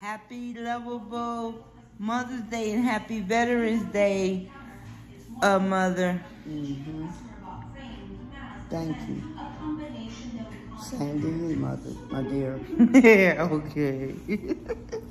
Happy lovable Mother's Day and happy Veterans Day, Mother. Thank you. Same to you, Mother, my dear. Yeah, okay.